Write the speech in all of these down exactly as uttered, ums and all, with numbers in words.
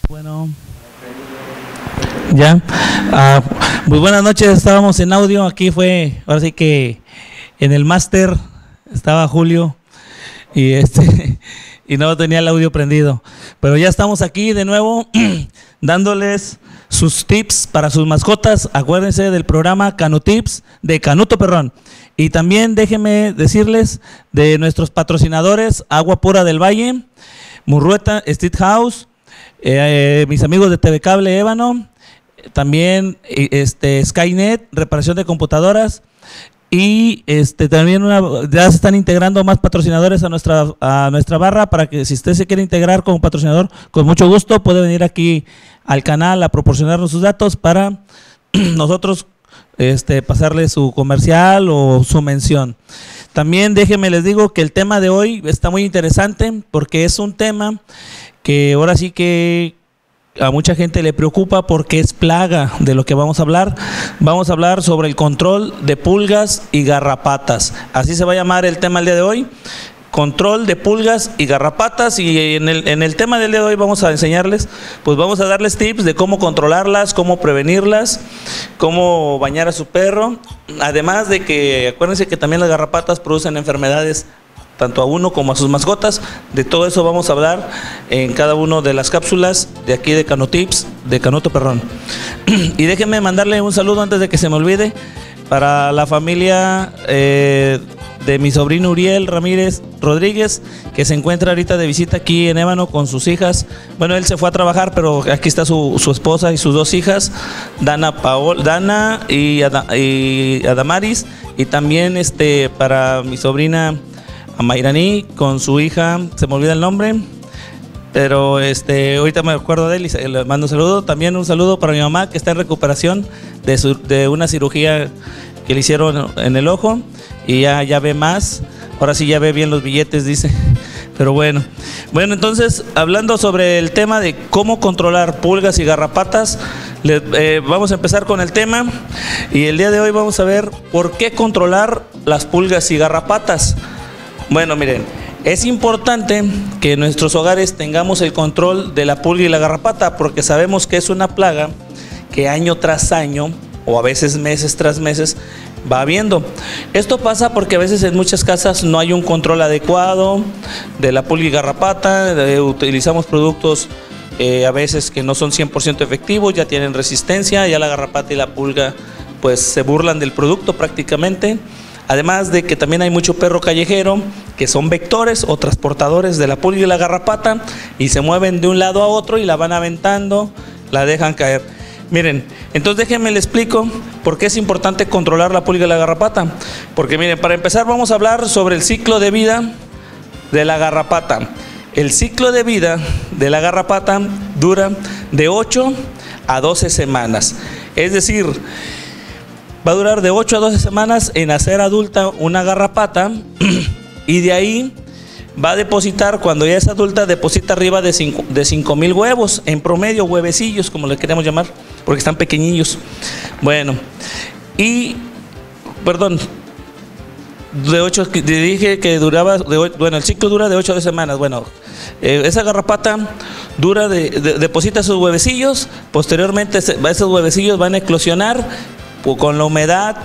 Bueno, ya. Ah, muy buenas noches, estábamos en audio. Aquí fue, ahora sí que en el máster estaba Julio y este y no tenía el audio prendido. Pero ya estamos aquí de nuevo dándoles sus tips para sus mascotas. Acuérdense del programa Canutips de Canuto Perrón. Y también déjenme decirles de nuestros patrocinadores: Agua Pura del Valle, Murrueta Street House, eh, eh, mis amigos de T V Cable Ébano, también este, Skynet, reparación de computadoras. Y este también una, ya se están integrando más patrocinadores a nuestra a nuestra barra, para que si usted se quiere integrar como patrocinador, con mucho gusto puede venir aquí al canal a proporcionarnos sus datos para nosotros este pasarle su comercial o su mención. También déjenme les digo que el tema de hoy está muy interesante, porque es un tema que ahora sí que a mucha gente le preocupa, porque es plaga de lo que vamos a hablar. Vamos a hablar sobre el control de pulgas y garrapatas. Así se va a llamar el tema el día de hoy: control de pulgas y garrapatas. Y en el, en el tema del día de hoy vamos a enseñarles, pues vamos a darles tips de cómo controlarlas, cómo prevenirlas, cómo bañar a su perro. Además de que acuérdense que también las garrapatas producen enfermedades tanto a uno como a sus mascotas. De todo eso vamos a hablar en cada una de las cápsulas de aquí de Canutips de Canuto Perrón. Y déjenme mandarle un saludo antes de que se me olvide para la familia eh, de mi sobrino Uriel Ramírez Rodríguez, que se encuentra ahorita de visita aquí en Ébano con sus hijas. Bueno, él se fue a trabajar, pero aquí está su, su esposa y sus dos hijas, Dana, Paol, Dana y, Ad, y Adamaris. Y también este para mi sobrina a Mayrani con su hija, se me olvida el nombre, pero este ahorita me acuerdo de él y le mando un saludo. También un saludo para mi mamá, que está en recuperación de, su, de una cirugía que le hicieron en el ojo y ya, ya ve más, ahora sí ya ve bien los billetes, dice. Pero bueno, bueno, entonces hablando sobre el tema de cómo controlar pulgas y garrapatas, le, eh, vamos a empezar con el tema. Y el día de hoy vamos a ver por qué controlar las pulgas y garrapatas. Bueno, miren, es importante que en nuestros hogares tengamos el control de la pulga y la garrapata, porque sabemos que es una plaga que año tras año, o a veces meses tras meses, va habiendo. Esto pasa porque a veces en muchas casas no hay un control adecuado de la pulga y garrapata. Eh, utilizamos productos eh, a veces que no son cien por ciento efectivos, ya tienen resistencia, ya la garrapata y la pulga pues se burlan del producto prácticamente. Además de que también hay mucho perro callejero que son vectores o transportadores de la pulga y la garrapata, y se mueven de un lado a otro y la van aventando, la dejan caer. Miren, entonces déjenme les explico por qué es importante controlar la pulga y la garrapata. Porque miren, para empezar vamos a hablar sobre el ciclo de vida de la garrapata. El ciclo de vida de la garrapata dura de ocho a doce semanas. Es decir, va a durar de ocho a doce semanas en hacer adulta una garrapata, y de ahí va a depositar, cuando ya es adulta, deposita arriba de cinco mil huevos, en promedio, huevecillos, como le queremos llamar, porque están pequeñillos. Bueno, y, perdón, de ocho, dije que duraba, de, bueno, el ciclo dura de ocho a doce semanas. Bueno, eh, esa garrapata dura, de, de, deposita sus huevecillos, posteriormente esos huevecillos van a eclosionar con la humedad,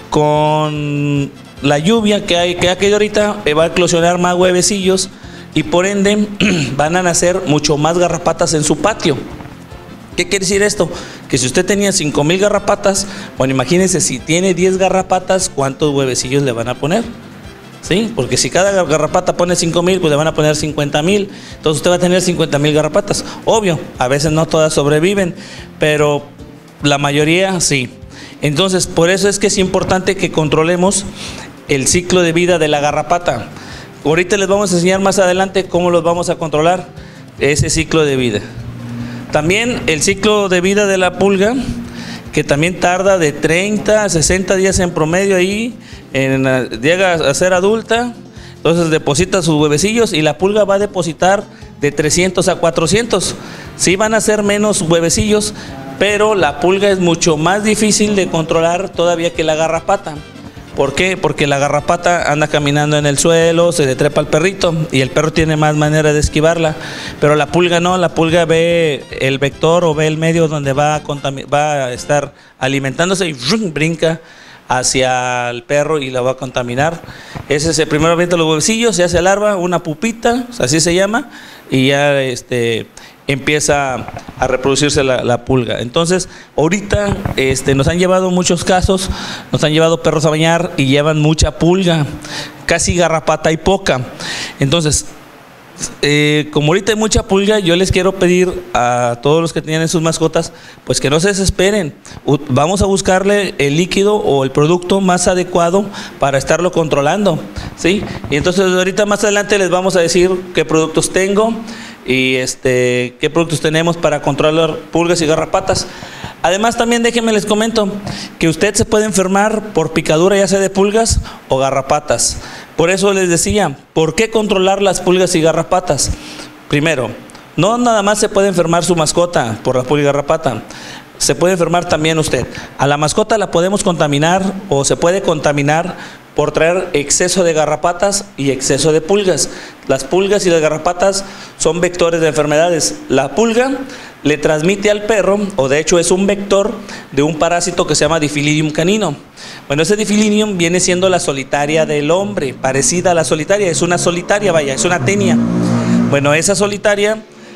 con la lluvia que hay que ha caído ahorita, eh, va a eclosionar más huevecillos, y por ende van a nacer mucho más garrapatas en su patio. ¿Qué quiere decir esto? Que si usted tenía cinco mil garrapatas, bueno, imagínense, si tiene diez garrapatas, ¿cuántos huevecillos le van a poner? ¿Sí? Porque si cada garrapata pone cinco mil, pues le van a poner cincuenta mil. Entonces usted va a tener cincuenta mil garrapatas. Obvio, a veces no todas sobreviven, pero la mayoría sí. Entonces, por eso es que es importante que controlemos el ciclo de vida de la garrapata. Ahorita les vamos a enseñar más adelante cómo los vamos a controlar, ese ciclo de vida. También el ciclo de vida de la pulga, que también tarda de treinta a sesenta días en promedio ahí, en, llega a ser adulta, entonces deposita sus huevecillos, y la pulga va a depositar de trescientos a cuatrocientos. Sí van a ser menos huevecillos, pero la pulga es mucho más difícil de controlar todavía que la garrapata. ¿Por qué? Porque la garrapata anda caminando en el suelo, se le trepa al perrito y el perro tiene más manera de esquivarla, pero la pulga no, la pulga ve el vector o ve el medio donde va a, va a estar alimentándose y ¡rum! Brinca hacia el perro y la va a contaminar. Ese es el primero, avienta los huevecillos, se hace larva, una pupita, así se llama, y ya este, empieza a reproducirse la, la pulga. Entonces, ahorita este, nos han llevado muchos casos, nos han llevado perros a bañar y llevan mucha pulga, casi garrapata y poca. Entonces, Eh, como ahorita hay mucha pulga, yo les quiero pedir a todos los que tienen sus mascotas, pues que no se desesperen. Vamos a buscarle el líquido o el producto más adecuado para estarlo controlando, ¿sí? Y entonces ahorita más adelante les vamos a decir qué productos tengo y este, qué productos tenemos para controlar pulgas y garrapatas. Además, también déjenme les comento que usted se puede enfermar por picadura, ya sea de pulgas o garrapatas. Por eso les decía, ¿por qué controlar las pulgas y garrapatas? Primero, no nada más se puede enfermar su mascota por la pulga y garrapata, se puede enfermar también usted. A la mascota la podemos contaminar o se puede contaminar por traer exceso de garrapatas y exceso de pulgas. Las pulgas y las garrapatas son vectores de enfermedades. La pulga le transmite al perro, o de hecho es un vector de un parásito que se llama Difilidium canino. Bueno, ese Difilidium viene siendo la solitaria del hombre, parecida a la solitaria, es una solitaria, vaya, es una tenia. Bueno, esa solitaria,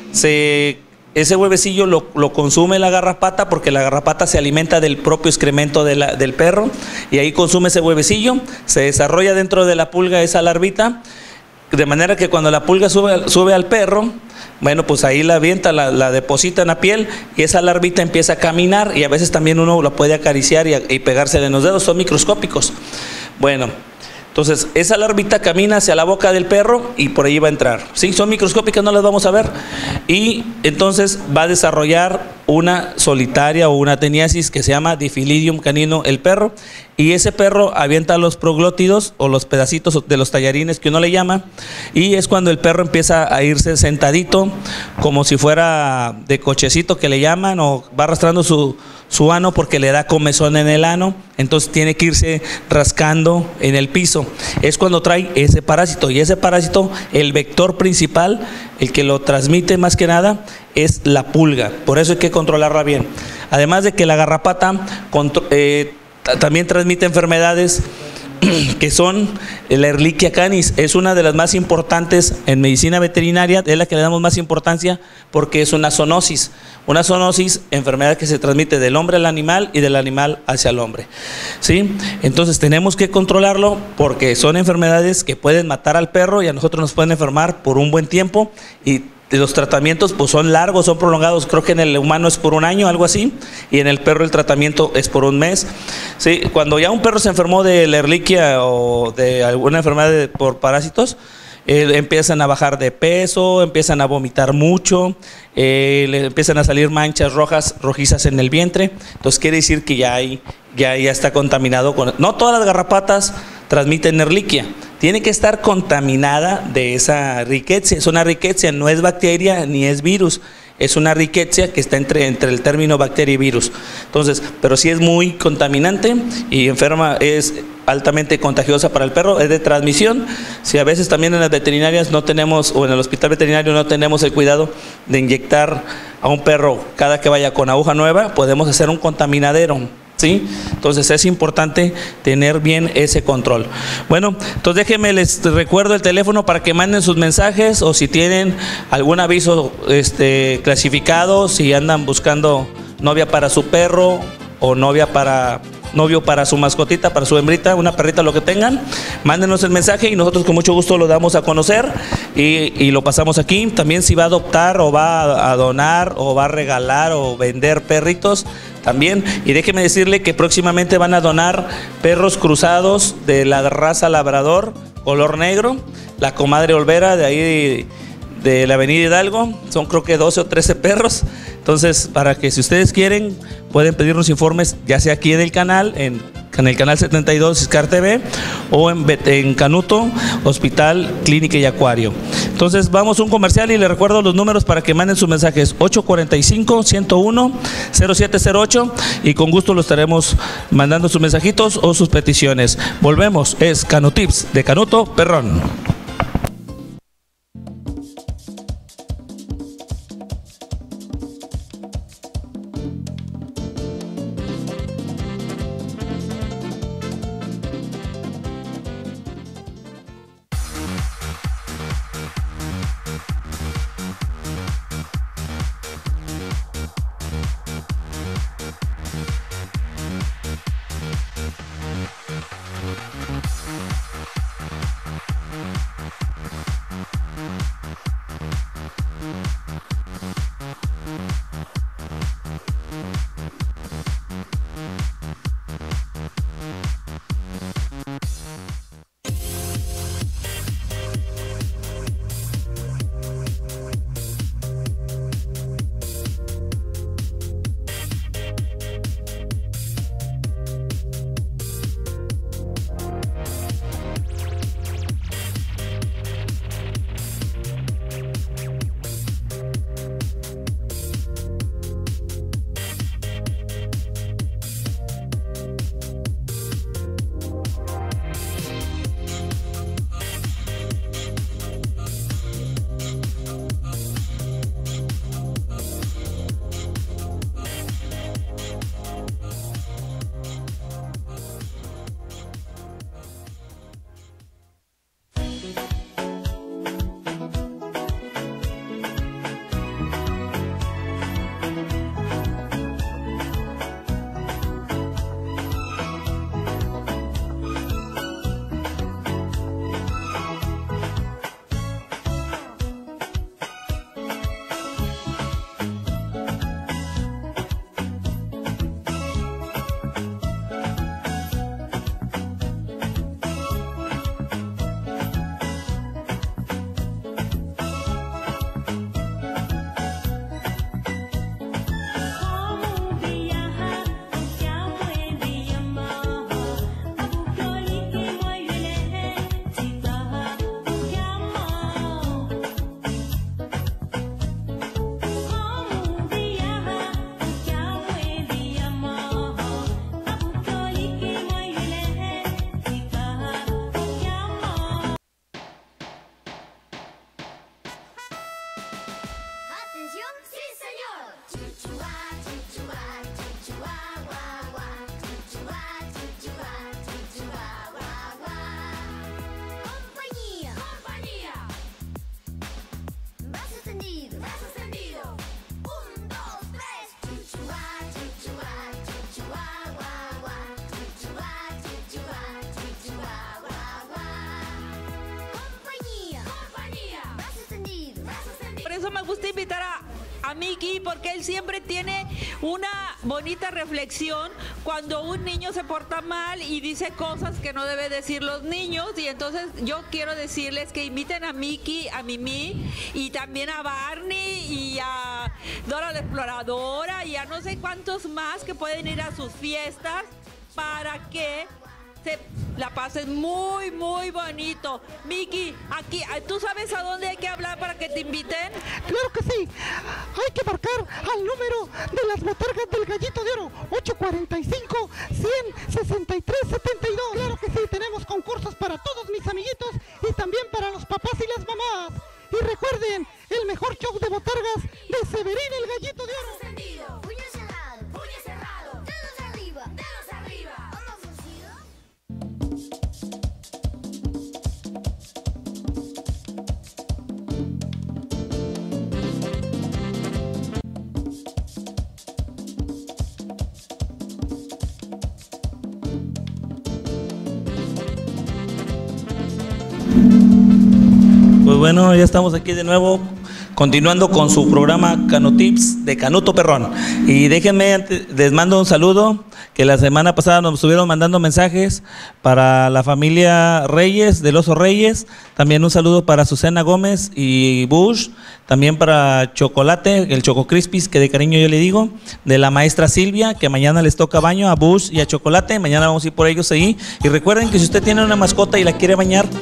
se, ese huevecillo lo, lo consume la garrapata, porque la garrapata se alimenta del propio excremento de la, del perro, y ahí consume ese huevecillo, se desarrolla dentro de la pulga esa larvita, de manera que cuando la pulga sube, sube al perro, bueno, pues ahí la avienta, la, la deposita en la piel y esa larvita empieza a caminar y a veces también uno la puede acariciar y, y pegársele en los dedos, son microscópicos. Bueno, entonces esa larvita camina hacia la boca del perro y por ahí va a entrar. Sí, son microscópicas, no las vamos a ver. Y entonces va a desarrollar una solitaria o una teniasis que se llama Difilidium canino el perro, y ese perro avienta los proglótidos o los pedacitos de los tallarines que uno le llama, y es cuando el perro empieza a irse sentadito como si fuera de cochecito que le llaman, o va arrastrando su, su ano porque le da comezón en el ano, entonces tiene que irse rascando en el piso. Es cuando trae ese parásito, y ese parásito, el vector principal, el que lo transmite más que nada, es la pulga. Por eso hay que controlarla bien. Además de que la garrapata eh, también transmite enfermedades que son la Ehrlichia canis, es una de las más importantes en medicina veterinaria, es la que le damos más importancia porque es una zoonosis. Una zoonosis, enfermedad que se transmite del hombre al animal y del animal hacia el hombre, ¿sí? Entonces tenemos que controlarlo porque son enfermedades que pueden matar al perro y a nosotros nos pueden enfermar por un buen tiempo, y los tratamientos pues son largos, son prolongados. Creo que en el humano es por un año, algo así, y en el perro el tratamiento es por un mes. Sí, cuando ya un perro se enfermó de la Ehrlichia o de alguna enfermedad de, por parásitos, eh, empiezan a bajar de peso, empiezan a vomitar mucho, eh, le empiezan a salir manchas rojas, rojizas en el vientre. Entonces quiere decir que ya, hay, ya, ya está contaminado con... No todas las garrapatas transmiten Ehrlichia, tiene que estar contaminada de esa rickettsia. Es una rickettsia, no es bacteria ni es virus, es una rickettsia que está entre, entre el término bacteria y virus. Entonces, pero sí es muy contaminante y enferma, es altamente contagiosa para el perro, es de transmisión. Si a veces también en las veterinarias no tenemos, o en el hospital veterinario no tenemos el cuidado de inyectar a un perro cada que vaya con aguja nueva, podemos hacer un contaminadero, ¿sí? Entonces es importante tener bien ese control. Bueno, entonces déjenme les recuerdo el teléfono para que manden sus mensajes, o si tienen algún aviso este, clasificado, si andan buscando novia para su perro o novia para... novio para su mascotita, para su hembrita, una perrita, lo que tengan, mándenos el mensaje y nosotros con mucho gusto lo damos a conocer y, y lo pasamos aquí. También si va a adoptar o va a donar o va a regalar o vender perritos, también. Y déjeme decirle que próximamente van a donar perros cruzados de la raza labrador, color negro, la comadre Olvera de ahí de, de la avenida Hidalgo. Son creo que doce o trece perros. Entonces, para que si ustedes quieren, pueden pedirnos informes, ya sea aquí en el canal, en, en el canal setenta y dos Scar T V, o en, en Canuto, Hospital, Clínica y Acuario. Entonces vamos a un comercial y les recuerdo los números para que manden sus mensajes: ocho cuatro cinco, uno cero uno, cero siete cero ocho, y con gusto los estaremos mandando sus mensajitos o sus peticiones. Volvemos, es Canotips de Canuto Perrón. Me gusta invitar a, a Miki porque él siempre tiene una bonita reflexión cuando un niño se porta mal y dice cosas que no debe decir los niños. Y entonces yo quiero decirles que inviten a Miki, a Mimi y también a Barney y a Dora la Exploradora y a no sé cuántos más que pueden ir a sus fiestas para que se la pasen muy, muy bonito. Miki, aquí, ¿tú sabes a dónde hay que hablar para que te inviten? Claro que sí. Hay que marcar al número de las botargas del Gallito de Oro, ocho cuatro cinco, cien, sesenta y tres, setenta y dos. Claro que sí, tenemos concursos para todos mis amiguitos y también para los papás y las mamás. Y recuerden, el mejor show de botargas de Severín, el Gallito de Oro. Encendido, puño cerrado, puño cerrado, dedos arriba, dedos arriba. ¿Cómo funciona? Pues bueno, ya estamos aquí de nuevo, continuando con su programa Canotips de Canuto Perrón. Y déjenme, les mando un saludo, que la semana pasada nos estuvieron mandando mensajes para la familia Reyes, del Oso Reyes. También un saludo para Susana Gómez y Bush. También para Chocolate, el Choco Crispis, que de cariño yo le digo. De la maestra Silvia, que mañana les toca baño a Bush y a Chocolate. Mañana vamos a ir por ellos ahí. Y recuerden que si usted tiene una mascota y la quiere bañar,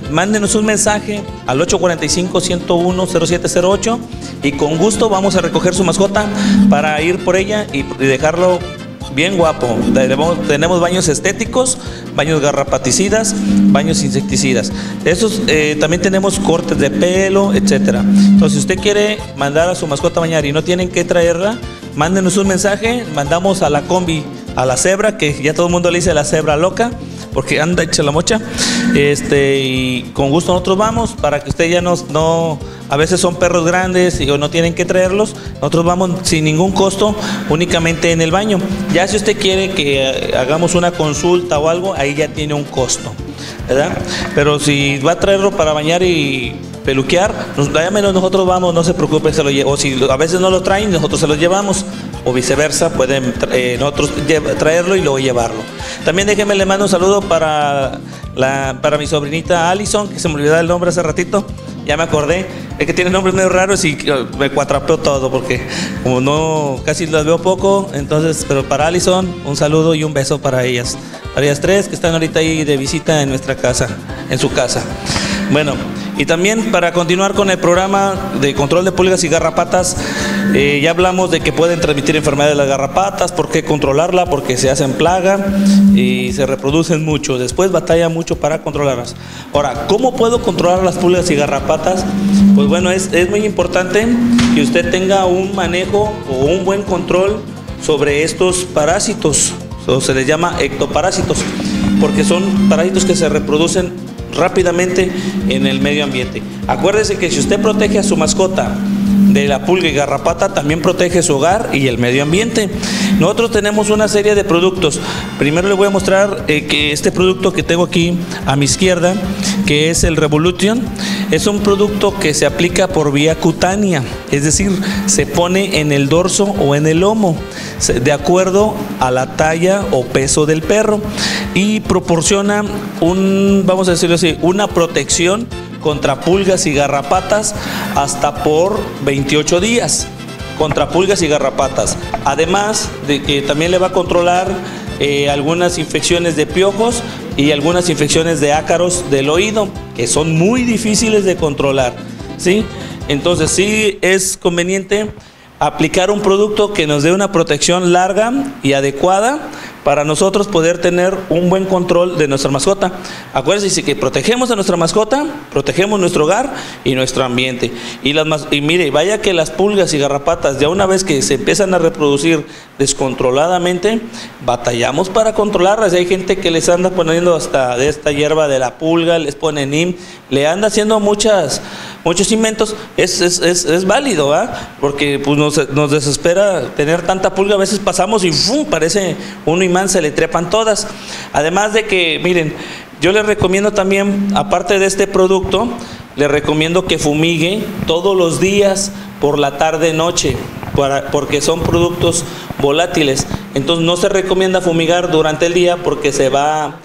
mándenos un mensaje al ocho cuatro cinco, uno cero uno, cero siete cero ocho y con gusto vamos a recoger su mascota para ir por ella y dejarlo bien guapo. Tenemos, tenemos baños estéticos, baños garrapaticidas, baños insecticidas. Esos eh, también tenemos cortes de pelo, etcétera. Entonces, si usted quiere mandar a su mascota a bañar y no tienen que traerla, mándenos un mensaje, mandamos a la combi, a la cebra, que ya todo el mundo le dice la cebra loca, porque anda hecha la mocha. Este, y con gusto nosotros vamos para que usted ya nos, no, a veces son perros grandes y no tienen que traerlos. Nosotros vamos sin ningún costo, únicamente en el baño. Ya si usted quiere que hagamos una consulta o algo, ahí ya tiene un costo, ¿verdad? Pero si va a traerlo para bañar y peluquear, nos, menos nosotros vamos, no se preocupe, se lo lle- o si a veces no lo traen, nosotros se los llevamos, o viceversa, pueden eh, nosotros lle- traerlo y luego llevarlo. También déjenme le mando un saludo para, la, para mi sobrinita Allison, que se me olvidó el nombre hace ratito, ya me acordé, es que tiene nombres medio raros y me cuatrapeó todo, porque como no, casi las veo poco, entonces, pero para Allison, un saludo y un beso para ellas, para ellas tres que están ahorita ahí de visita en nuestra casa, en su casa. Bueno, y también para continuar con el programa de control de pulgas y garrapatas, eh, ya hablamos de que pueden transmitir enfermedades de las garrapatas, por qué controlarla, porque se hacen plaga y se reproducen mucho, después batalla mucho para controlarlas. Ahora, ¿cómo puedo controlar las pulgas y garrapatas? Pues bueno, es, es muy importante que usted tenga un manejo o un buen control sobre estos parásitos, o se les llama ectoparásitos, porque son parásitos que se reproducen rápidamente en el medio ambiente. Acuérdese que si usted protege a su mascota de la pulga y garrapata, también protege su hogar y el medio ambiente. Nosotros tenemos una serie de productos. Primero le voy a mostrar eh, que este producto que tengo aquí a mi izquierda, que es el Revolution, es un producto que se aplica por vía cutánea, es decir, se pone en el dorso o en el lomo, de acuerdo a la talla o peso del perro, y proporciona un, vamos a decirlo así, una protección contra pulgas y garrapatas hasta por veintiocho días, contra pulgas y garrapatas. Además de que también le va a controlar eh, algunas infecciones de piojos y algunas infecciones de ácaros del oído, que son muy difíciles de controlar, ¿sí? Entonces sí es conveniente aplicar un producto que nos dé una protección larga y adecuada para nosotros poder tener un buen control de nuestra mascota. Acuérdense que protegemos a nuestra mascota, protegemos nuestro hogar y nuestro ambiente. Y, las, y mire, vaya que las pulgas y garrapatas, ya una vez que se empiezan a reproducir descontroladamente, batallamos para controlarlas. Hay gente que les anda poniendo hasta de esta hierba de la pulga, les pone Neem, le anda haciendo muchas, muchos inventos. Es, es, es, es válido, ¿verdad? Porque pues, nos, nos desespera tener tanta pulga. A veces pasamos y ¡fum!, parece un imán, se le trepan todas. Además de que, miren, yo les recomiendo también, aparte de este producto, les recomiendo que fumigue todos los días por la tarde noche, para, porque son productos volátiles. Entonces no se recomienda fumigar durante el día porque se va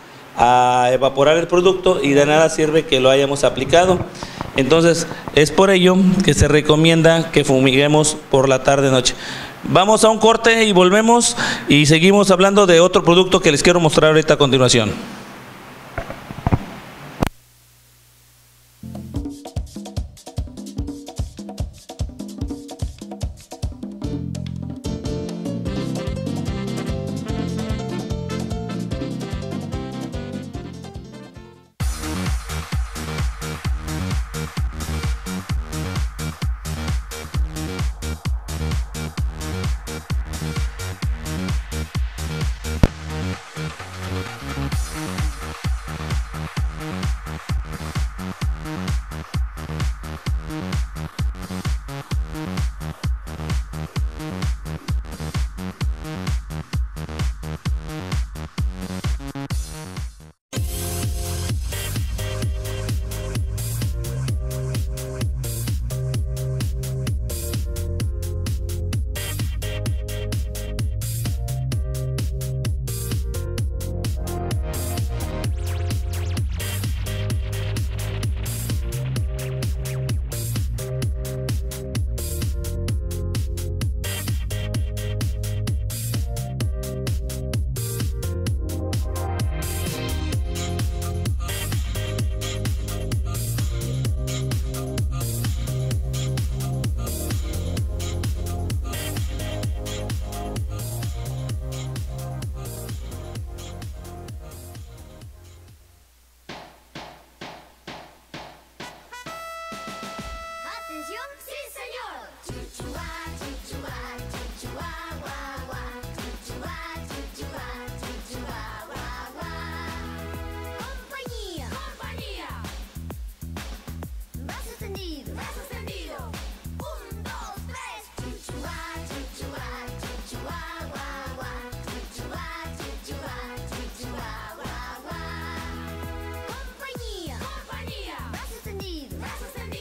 a evaporar el producto y de nada sirve que lo hayamos aplicado. Entonces es por ello que se recomienda que fumiguemos por la tarde noche. Vamos a un corte y volvemos y seguimos hablando de otro producto que les quiero mostrar ahorita a continuación.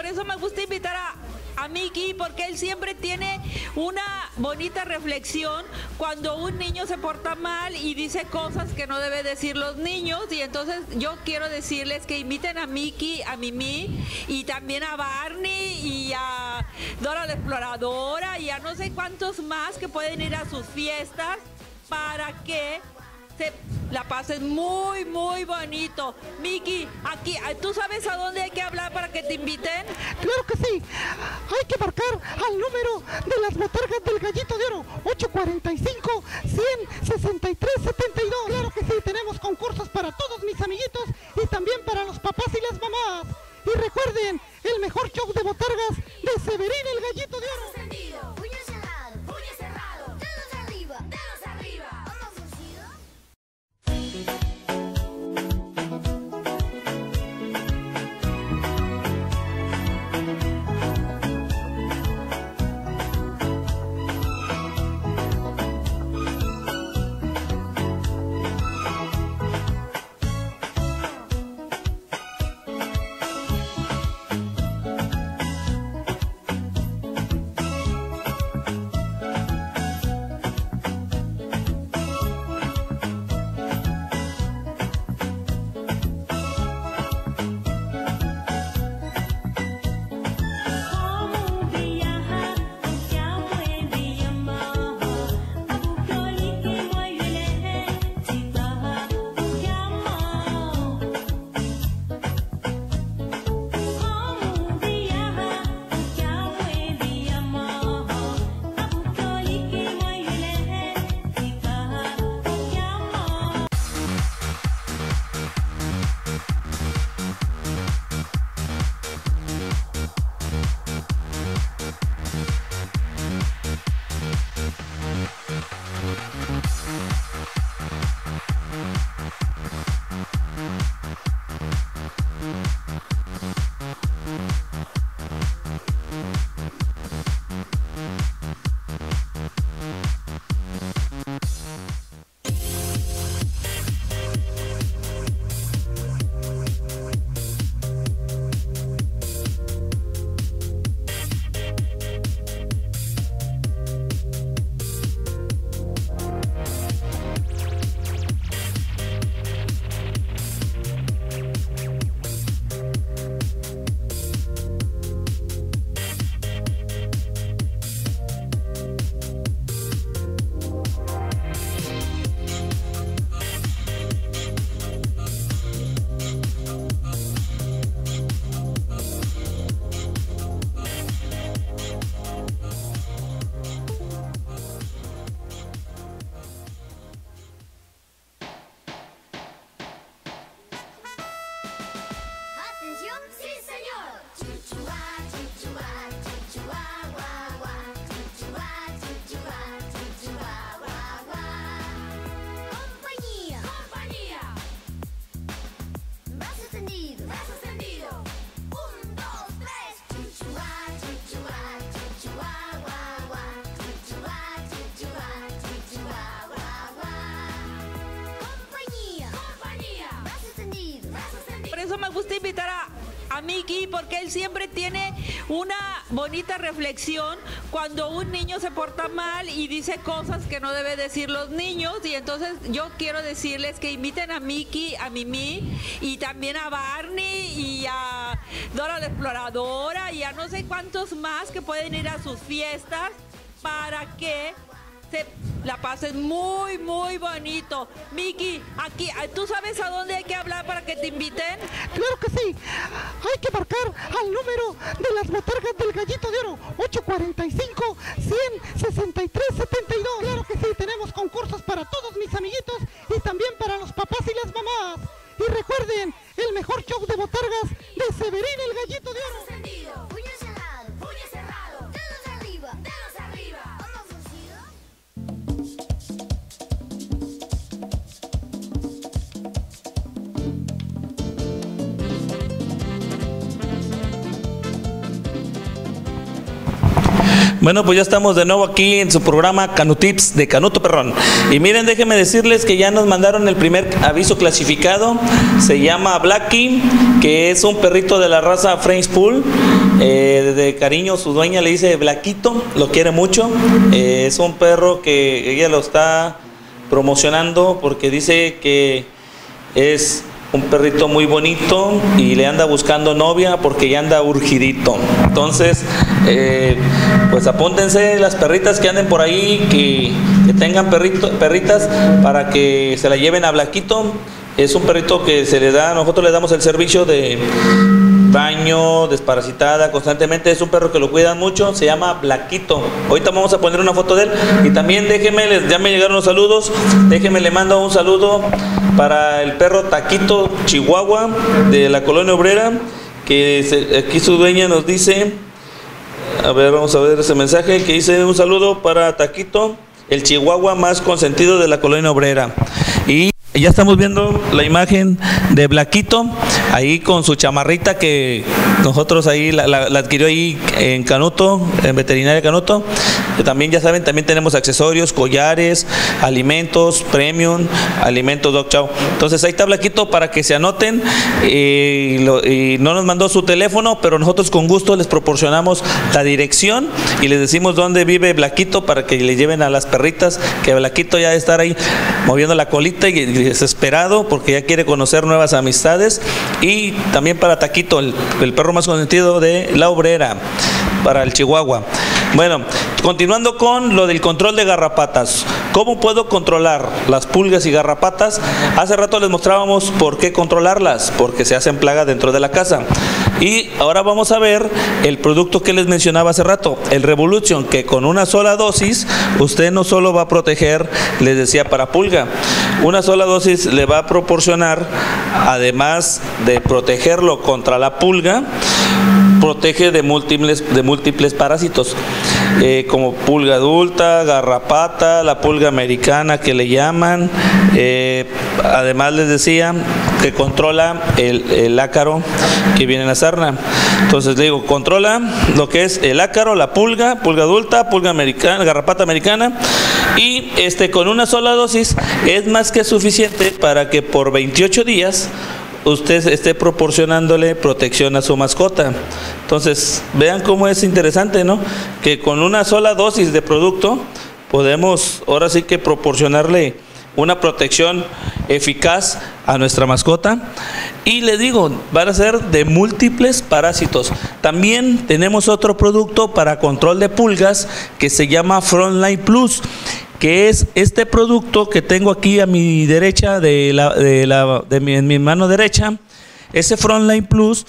eso me gusta invitar a, a Miki, porque él siempre tiene una bonita reflexión cuando un niño se porta mal y dice cosas que no debe decir los niños. Y entonces yo quiero decirles que inviten a Miki, a Mimi y también a Barney y a Dora la Exploradora y a no sé cuántos más que pueden ir a sus fiestas para que se la pasen muy, muy bonito. Miki, aquí, ¿tú sabes a dónde hay que hablar para que te inviten? Claro que sí. Hay que marcar al número de las botargas del Gallito de Oro, ocho cuarenta y cinco, cien, sesenta y tres, setenta y dos. Claro que sí, tenemos concursos para todos mis amiguitos y también para los papás y las mamás. Y recuerden, el mejor show de botargas de Severín el Gallito de Oro. Encendido, puño cerrado, puño cerrado, dedos arriba, dedos arriba. ¿Cómo funciona? Atención, sí señor. Chuchua, chuchua, chuchua, guau, guau. Chuchua, chuchua, chuchua, guau, guau. Compañía, compañía. Brazo extendido, brazo extendido. Un, dos, tres. Chuchua, chuchua, chuchua, guau, guau. Chuchua, chuchua, chuchua, guau, guau. Compañía, compañía. Brazo extendido, brazo extendido. Por eso me gusta invitar a, a Miki, porque él siempre tiene una bonita reflexión cuando un niño se porta mal y dice cosas que no debe decir los niños. Y entonces yo quiero decirles que inviten a Miki, a Mimi y también a Barney y a Dora la Exploradora y a no sé cuántos más que pueden ir a sus fiestas para que se la pasen muy, muy bonito. Miki, aquí, ¿tú sabes a dónde hay que hablar para que te inviten? Claro que sí. Hay que marcar al número de las botargas del Gallito de Oro, ocho cuarenta y cinco, cien, sesenta y tres, setenta y dos. Claro que sí, tenemos concursos para todos mis amiguitos y también para los papás y las mamás. Y recuerden, el mejor show de botargas de Severín el Gallito de Oro. Encendido, puño cerrado, puño cerrado, dedos arriba, dedos arriba. ¿Cómo funciona? Bueno, pues ya estamos de nuevo aquí en su programa Canutips de Canuto Perrón. Y miren, déjenme decirles que ya nos mandaron el primer aviso clasificado. Se llama Blackie, que es un perrito de la raza French Poodle. Eh, de cariño su dueña le dice Blaquito, lo quiere mucho. Eh, es un perro que ella lo está promocionando porque dice que es un perrito muy bonito y le anda buscando novia porque ya anda urgidito. Entonces, eh, pues apúntense las perritas que anden por ahí, que, que tengan perrito, perritas para que se la lleven a Blaquito. Es un perrito que se le da, nosotros le damos el servicio de baño, desparasitada constantemente. Es un perro que lo cuidan mucho, se llama Blaquito. Ahorita vamos a poner una foto de él. Y también déjenme, les, ya me llegaron los saludos, déjenme le mando un saludo para el perro Taquito Chihuahua de la Colonia Obrera, que se, aquí su dueña nos dice, a ver, vamos a ver ese mensaje, que dice un saludo para Taquito, el Chihuahua más consentido de la Colonia Obrera. Y ya estamos viendo la imagen de Blaquito, ahí con su chamarrita que nosotros ahí la, la, la adquirió ahí en Canuto, en Veterinaria Canuto. Que también ya saben, también tenemos accesorios, collares, alimentos, premium, alimentos Dog Chow. Entonces ahí está Blaquito para que se anoten. Y, lo, y no nos mandó su teléfono, pero nosotros con gusto les proporcionamos la dirección y les decimos dónde vive Blaquito para que le lleven a las perritas, que Blaquito ya debe estar ahí moviendo la colita y desesperado porque ya quiere conocer nuevas amistades. Y también para Taquito, el, el perro más consentido de la Obrera, para el Chihuahua. Bueno, continuando con lo del control de garrapatas. ¿Cómo puedo controlar las pulgas y garrapatas? Hace rato les mostrábamos por qué controlarlas, porque se hacen plaga dentro de la casa. Y ahora vamos a ver el producto que les mencionaba hace rato, el Revolution, que con una sola dosis usted no solo va a proteger, les decía, para pulga, una sola dosis le va a proporcionar, además de protegerlo contra la pulga, protege de múltiples, de múltiples parásitos, eh, como pulga adulta, garrapata, la pulga americana que le llaman. Eh, además les decía que controla el, el ácaro que viene en la sarna. Entonces le digo, controla lo que es el ácaro, la pulga, pulga adulta, pulga americana, garrapata americana. Y este con una sola dosis es más que suficiente para que por veintiocho días usted esté proporcionándole protección a su mascota. Entonces, vean cómo es interesante, ¿no? Que con una sola dosis de producto podemos ahora sí que proporcionarle una protección eficaz a nuestra mascota. Y le digo, van a ser de múltiples parásitos. También tenemos otro producto para control de pulgas que se llama Frontline Plus, que es este producto que tengo aquí a mi derecha, de la, de la, de mi, en mi mano derecha. Ese Frontline Plus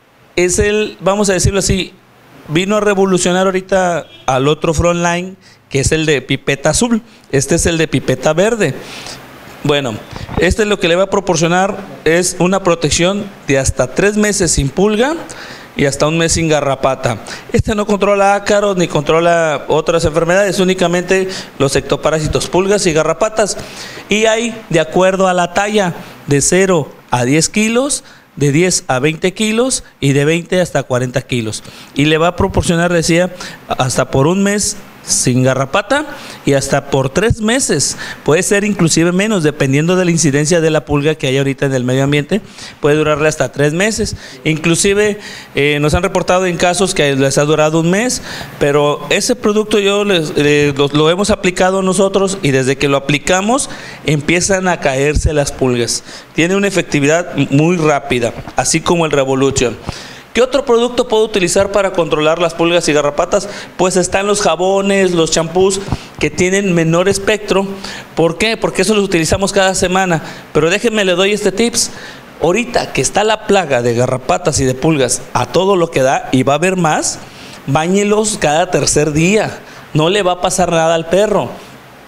es el, vamos a decirlo así, vino a revolucionar ahorita al otro Frontline, que es el de pipeta azul. Este es el de pipeta verde. Bueno, este es lo que le va a proporcionar, es una protección de hasta tres meses sin pulga y hasta un mes sin garrapata. Este no controla ácaros ni controla otras enfermedades, únicamente los ectoparásitos, pulgas y garrapatas. Y hay, de acuerdo a la talla, de cero a diez kilos, de diez a veinte kilos y de veinte hasta cuarenta kilos. Y le va a proporcionar, decía, hasta por un mes sin garrapata y hasta por tres meses, puede ser inclusive menos, dependiendo de la incidencia de la pulga que hay ahorita en el medio ambiente, puede durarle hasta tres meses. Inclusive eh, nos han reportado en casos que les ha durado un mes, pero ese producto yo les, eh, lo, lo hemos aplicado nosotros y desde que lo aplicamos empiezan a caerse las pulgas. Tiene una efectividad muy rápida, así como el Revolution. ¿Qué otro producto puedo utilizar para controlar las pulgas y garrapatas? Pues están los jabones, los champús que tienen menor espectro. ¿Por qué? Porque eso los utilizamos cada semana. Pero déjenme, le doy este tips. Ahorita que está la plaga de garrapatas y de pulgas a todo lo que da, y va a haber más, báñelos cada tercer día. No le va a pasar nada al perro.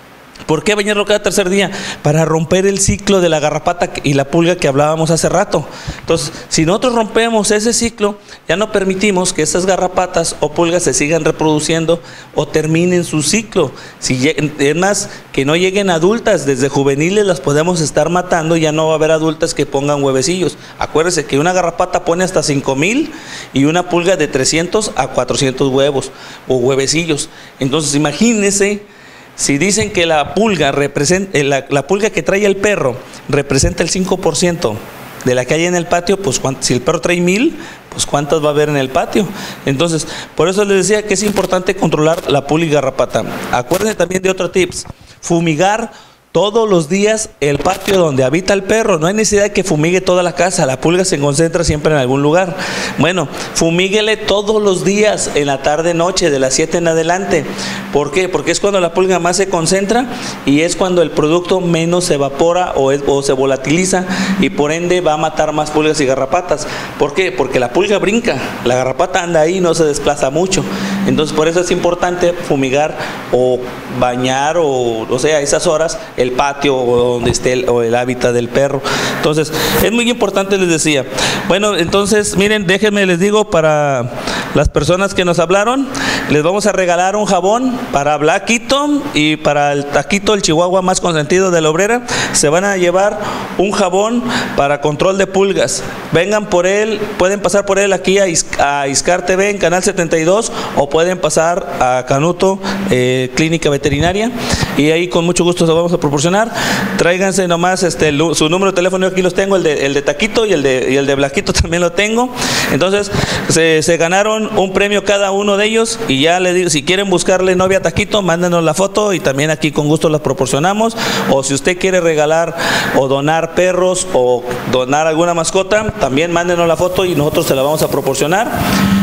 ¿Por qué bañarlo cada tercer día? Para romper el ciclo de la garrapata y la pulga que hablábamos hace rato. Entonces, si nosotros rompemos ese ciclo, ya no permitimos que esas garrapatas o pulgas se sigan reproduciendo o terminen su ciclo. Si, es más, que no lleguen adultas, desde juveniles las podemos estar matando y ya no va a haber adultas que pongan huevecillos. Acuérdense que una garrapata pone hasta cinco mil y una pulga de trescientos a cuatrocientos huevos o huevecillos. Entonces, imagínense. Si dicen que la pulga representa, la, la pulga que trae el perro representa el cinco por ciento de la que hay en el patio, pues si el perro trae mil, pues cuántas va a haber en el patio. Entonces, por eso les decía que es importante controlar la pulga y garrapata. Acuérdense también de otro tips: fumigar todos los días el patio donde habita el perro. No hay necesidad de que fumigue toda la casa, la pulga se concentra siempre en algún lugar. Bueno, fumíguele todos los días, en la tarde noche, de las siete en adelante. ¿Por qué? Porque es cuando la pulga más se concentra y es cuando el producto menos se evapora o, es, o se volatiliza, y por ende va a matar más pulgas y garrapatas. ¿Por qué? Porque la pulga brinca, la garrapata anda ahí y no se desplaza mucho. Entonces, por eso es importante fumigar o bañar, o, o sea, a esas horas, el patio o donde esté el, o el hábitat del perro. Entonces, es muy importante, les decía. Bueno, entonces, miren, déjenme les digo, para las personas que nos hablaron, les vamos a regalar un jabón para Blaquito y para el Taquito, el chihuahua más consentido de la obrera. Se van a llevar un jabón para control de pulgas. Vengan por él, pueden pasar por él aquí a, Is a Iscar T V en Canal setenta y dos, o pueden pasar a Canuto, eh, Clínica Veterinaria, y ahí con mucho gusto se vamos a proporcionar. Tráiganse nomás este, el, su número de teléfono. Yo aquí los tengo, el de, el de Taquito y el de, y el de Blaquito también lo tengo. Entonces, se, se ganaron un premio cada uno de ellos, y ya les digo, si quieren buscarle novia a Taquito, mándenos la foto y también aquí con gusto las proporcionamos. O si usted quiere regalar o donar perros o donar alguna mascota, también mándenos la foto y nosotros se la vamos a proporcionar.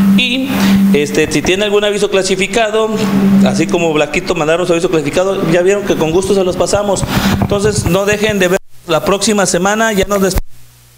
Y este, si tiene algún aviso clasificado, así como Blaquito mandaron su aviso clasificado, ya vieron que con gusto se los pasamos. Entonces, no dejen de ver la próxima semana. Ya nos despedimos,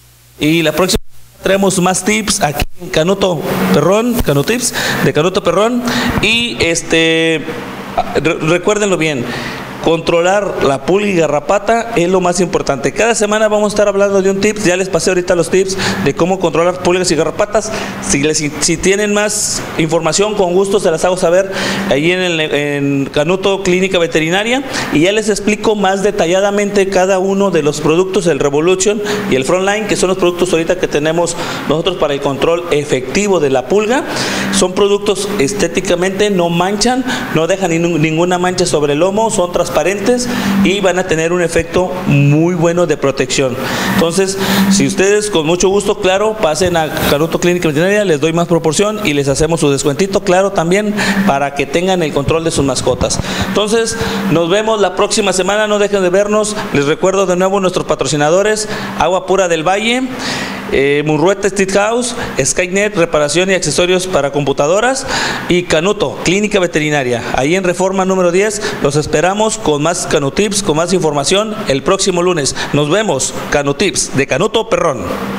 y la próxima traemos más tips aquí en Canuto Perrón, Canutips de Canuto Perrón. Y este, re recuérdenlo bien, controlar la pulga y garrapata es lo más importante. Cada semana vamos a estar hablando de un tips. Ya les pasé ahorita los tips de cómo controlar pulgas y garrapatas. Si, les, si tienen más información, con gusto se las hago saber ahí en, el, en Canuto Clínica Veterinaria, y ya les explico más detalladamente cada uno de los productos, el Revolution y el Frontline, que son los productos ahorita que tenemos nosotros para el control efectivo de la pulga. Son productos estéticamente, no manchan, no dejan ninguna mancha sobre el lomo, son transparentes y van a tener un efecto muy bueno de protección. Entonces, si ustedes con mucho gusto, claro, pasen a Canuto Clínica Veterinaria, les doy más proporción y les hacemos su descuentito, claro, también para que tengan el control de sus mascotas. Entonces, nos vemos la próxima semana, no dejen de vernos. Les recuerdo de nuevo nuestros patrocinadores: Agua Pura del Valle, eh, Murrueta Street House, Skynet, reparación y accesorios para computadoras, y Canuto Clínica Veterinaria. Ahí en Reforma número diez, los esperamos con más Canutips, con más información el próximo lunes. Nos vemos, Canutips de Canuto Perrón.